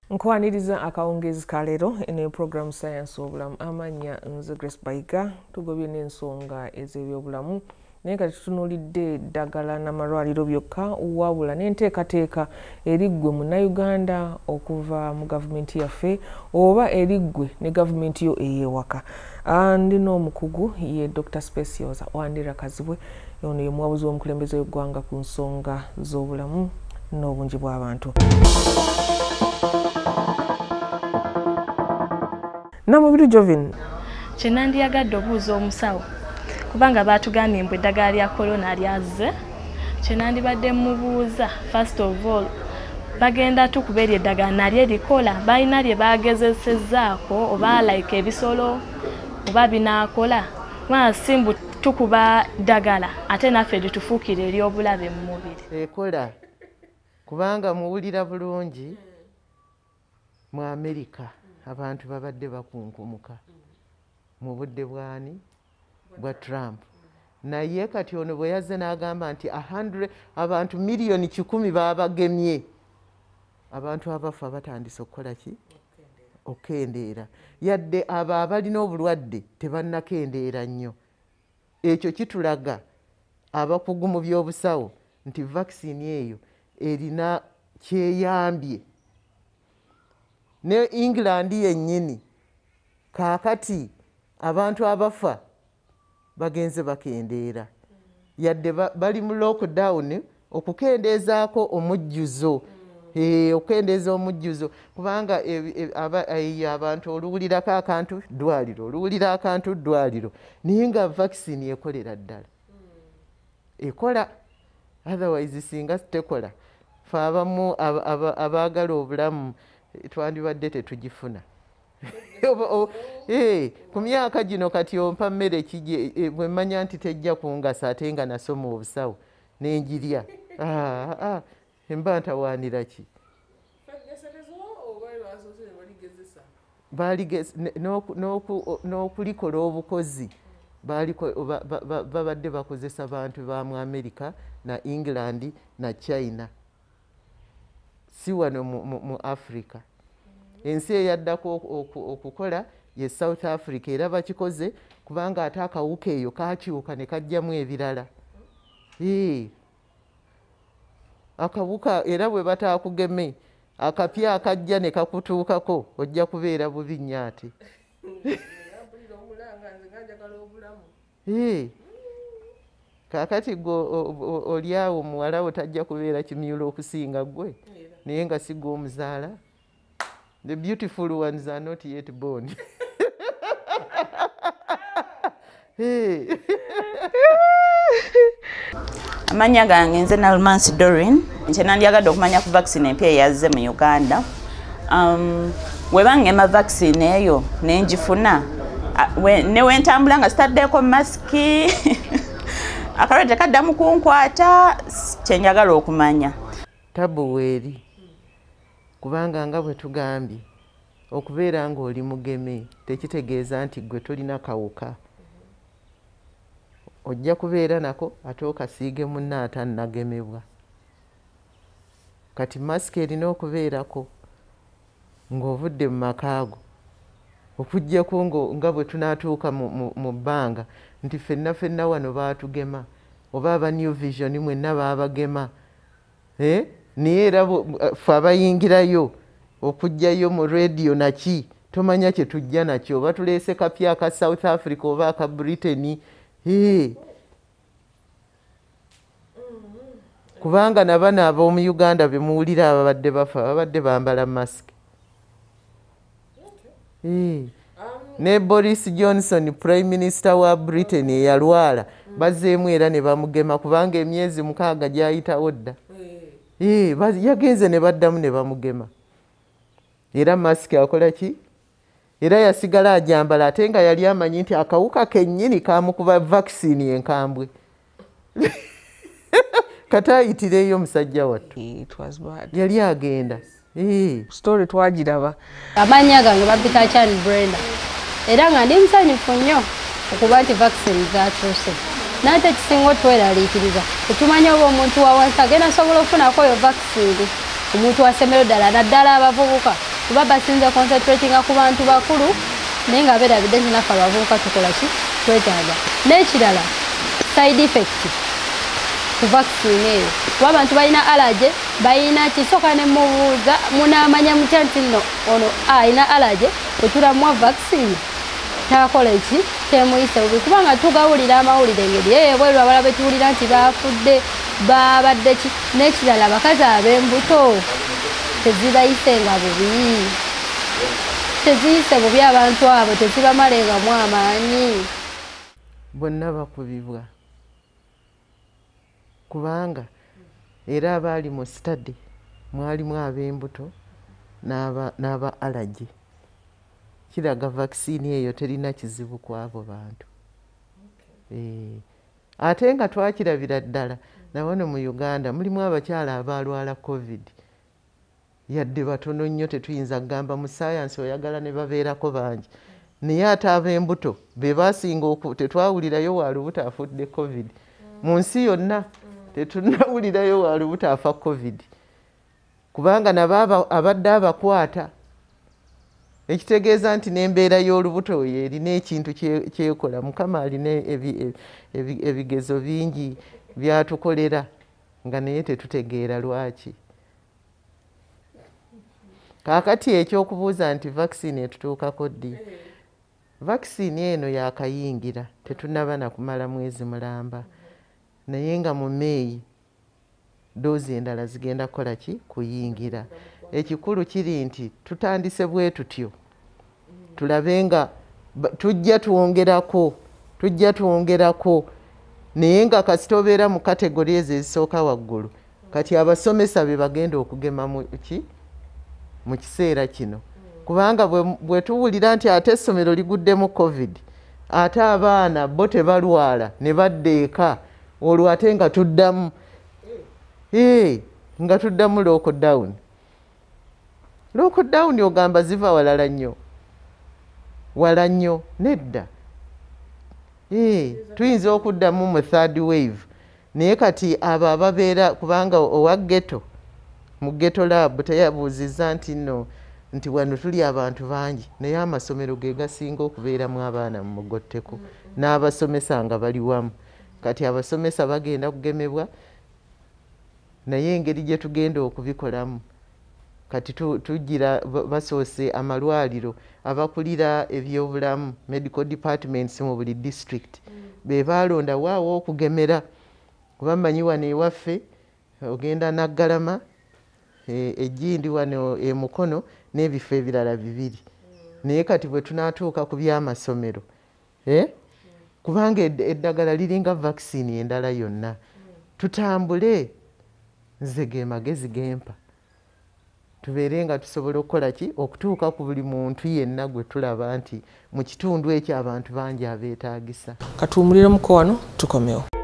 Nkwaniriza akawungezi kalero ene program Sayansi obulamu amanya nze Grace Bayiga tugobye n'ensonga ez'ebyobulamu naye kati tutunulidde ddagala n'amalwaliro byokka wabula n'enteekateeka eriggwe Munnayuganda okuva mu gavumenti yaffe oba eriggwe ne gavumenti yo ey'ewaka. Ndina omukugu ye Dr. Speciosa Wandera Kazibwe ono ye muwabuzi w'omukulembeze w'eggwanga ku nsonga z'obulamu n'obungi bw'abantu. Namubiru Jovin Chenandi yagadde obuuza omusawo kubanga batugambye mbu eddagala lya corona lyazze. Chenandi badde mubuuza first of all bagenda tukuba eryo eddagala nalyo erikola balina lye bagezesezzaako oba like ebisolo oba binaakola simbu tukuba ddagala ate naffe litufuukire ery'obulabe mu mubiri ekola kubanga muwulira bulungi mu America abantu babadde bakunkumuka mu budde bwani bwa Trump naye kati ono bwe yazze n'agamba nti abantu miliyoni 100 babagemye abantu abafa batandise okukola ki okendeera yadde abo abalina obulwadde tebannakendeera nnyo. Ekyo kitulaga abakugu mu by'obusawo nti vaccine eyo erina kyeyambye. Ne England yennyini kaakati abantu abafa bagenze bakendeera yadde bali mu lockdown okukendeezaako omujjuzo okukendeeza omujjuzo kubanga abantu oluwulirako akantu ddwaliro oluwulira akantu ddwaliro naye nga vaccine ekolera ddala ekola otherwise singa tekola fe abamu abaagala obulamu twandibadde tetugifuna. Ku myaka gino kati ompa mmere bwe mmanya nti tejja kungasa ate nga nasoma obusawo n'enjirya emba ntawaanira ki n'okulikola obukozi babadde bakozesa bantu ba mu America na England na China si wano mu Africa. Ensi eyaddako okukola ye South Africa era bakikoze kubanga ate akawuka eyo kakyuka ne kajjamu ebirala. Akawuka era bwe bataakugeme akapya akajja ne kakutuukako ojja kubeera bubi nnyo ate. Kaakati gwe oli awo muwala wo tajja kubeera kimyula okusinga gwe naye nga si gwe omuzaala. The beautiful ones are not yet born. Amanya gange nze Nalmansi Dorin nche nandyagadde okumanya ku vaccine empya yazze mu Uganda. Webangema vaccine eyo nenjifuna ne wentambula nga sitaddeko masiki akalwadde kaddamu kunkwata kyenjagala okumanya. Tabu weeri kubanga nga bwe tugambye okubeera ng'oli mugeme tekitegeeza nti gwe tolina kawuka. Ojja kubeera nako ate okasiige munna atannagemebwa. Kati masiki erina okubeerako ng'ovudde mu makaago okuggyako nga bwe tunaatuuka mu bbanga nti ffenna wano baatugema oba aba New Vision mwenna baabagema. Naye era ffe abayingirayo okugjayo mu radio naki tomanya kye tujja nakyo oba tuleese kapya aka South Africa oba aka Britain. Kubanga nabano ab'omu Uganda be muwulira ababadde bafa babadde bambala masiki. Ne Boris Johnson Prime Minister wa Britain eyalwala bazzeemu era ne bamugema kubanga emyezi 6 gyayitawo dda. Yagenze ne baddamu ne bamugema. Era masiki akola ki? Era yasigala ajambala ate nga yali amanyi nti akawuka kennyini kamukuba vaccine enkambwe. Kata ayitireyo omusajja wattu. Yali agenda. Story twagiraba. Amanya gange babita Chan Brenda. Era nga ndi musanyufu nnyo okuba nti vaccine zaatuuse. Nate kisinga otweraliikiriza ekimanya oba omuntu wa wansi agenda asobola okufunako oyo vaccine omuntu wasembero ddala naddala abavubuka kuba basinze concentratinga ku bantu bakulu naye nga beerabidde nti naffe abavubuka tukola ki twetaaga. N'ekirala side effect ku vaccine eyo kuba abantu balina allergy balina kisooka ne mubuuza munaamanya mutya nti nno ono alina allergy bwetulamuwa vaccine takola eki temuyise bubi kubanga tugawulira amawulire engeri ebweru abala betuwulira nti bafudde babadde ki. N'ekirala abakazi ab'embuto tezibayisenga bubi teziyise bubi abantu abo tezibamalengamu amaanyi. Bonna bakubibwa kubanga era abaali mu study mwalimu ab'embuto n'aba allergy. Kiraga vaccine eyo terina kizibu ku abo bantu. Ate nga twakirabira ddala nawano mu Uganda mulimu abakyala abalwala COVID yadde batono nnyo tetuyinza kugamba mu sayansi oyagala ne babeerako bangi naye ate ab'embuto be basinga tetwawulirayo walubuto afudde COVID mu nsi yonna tetunawulirayo walubuto afa COVID kubanga nabo abadde abakwata ekitegeeza nti n'embeera y'olubuto ye erina ekintu kyekola. Mukama alina ebigezo bingi byatukolera nga naye tetutegeera lwaki. Kaakati ekyokubuuza nti vaccine etutuukako ddi, vaccine eno yakayingira tetunaba na kumala mwezi mulamba naye nga mu May doozi endala zigenda kukola ki kuyingira. Ekikulu kiri nti tutandise bwe tutyo tulabe nga tujja tuwongerako naye nga kasita obeera mu kategori ezo ezisooka waggulu kati abasomesa be bagenda okugema mu kiseera kino kubanga bwe tuwulira nti ate essomero liguddemu COVID ate abaana bo tebalwala ne badda eka olwo ate nga tuddamu lockdown. Lockdown ogamba ziva wala nnyo nedda. Tuyinza okuddamu mu third wave naye kati abo ababeera kubanga owa ghetto mu ghetto lab teyabuuzizza nti wano tuli abantu bangi naye amasomero ge gasinga okubeeramu abaana mu mugotteko n'abasomesa nga bali wamu. Kati abasomesa bagenda kugemebwa naye engeri gye tugenda okubikolamu kati tugira basoose amalwaliro abakulira eby'obulamu medical departments mu buli district be balonda waawo okugemera kuba mmanyi wano ewaffe ogenda Naggalama Ejjindi wano Mukono n'ebifo ebirala 2 naye kati bwe tunaatuuka ku by'amasomero kubanga eddagala liringa vaccine endala yonna tutambule nze ge magezi gempa tubeere nga tusobola okukola ki okutuuka ku buli muntu yenna gwe tulaba nti mu kitundu ekyo abantu bangi abeetaagisa. Katuwumuliremu ko wano tukomewo.